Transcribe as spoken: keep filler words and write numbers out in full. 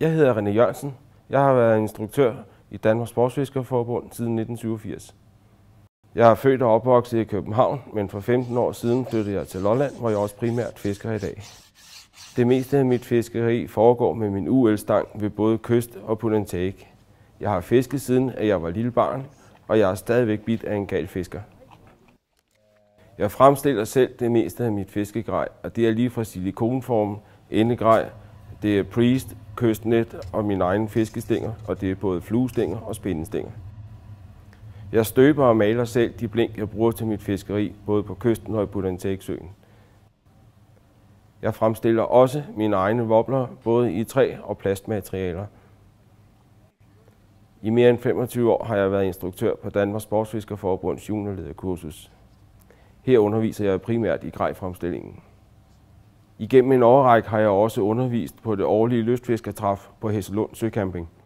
Jeg hedder René Jørgensen. Jeg har været instruktør i Danmarks Sportsfiskerforbund siden nitten syvogfirs. Jeg er født og opvokset i København, men for femten år siden flyttede jeg til Lolland, hvor jeg også primært fisker i dag. Det meste af mit fiskeri foregår med min U L-stang ved både kyst og på den take. Jeg har fisket siden, at jeg var lille barn, og jeg er stadigvæk bidt af en gal fisker. Jeg fremstiller selv det meste af mit fiskegrej, og det er lige fra silikonform, endegrej, det er priest, kystnet og mine egne fiskestænger, og det er både fluestænger og spindestænger. Jeg støber og maler selv de blink, jeg bruger til mit fiskeri, både på kysten og i Put-and-Take-søen. Jeg fremstiller også mine egne wobbler, både i træ og plastmaterialer. I mere end femogtyve år har jeg været instruktør på Danmarks Sportsfiskerforbunds juniorlederkursus. Her underviser jeg primært i grejfremstillingen. Igennem en årrække har jeg også undervist på det årlige lystfiskertræf på Hesselund Søcamping.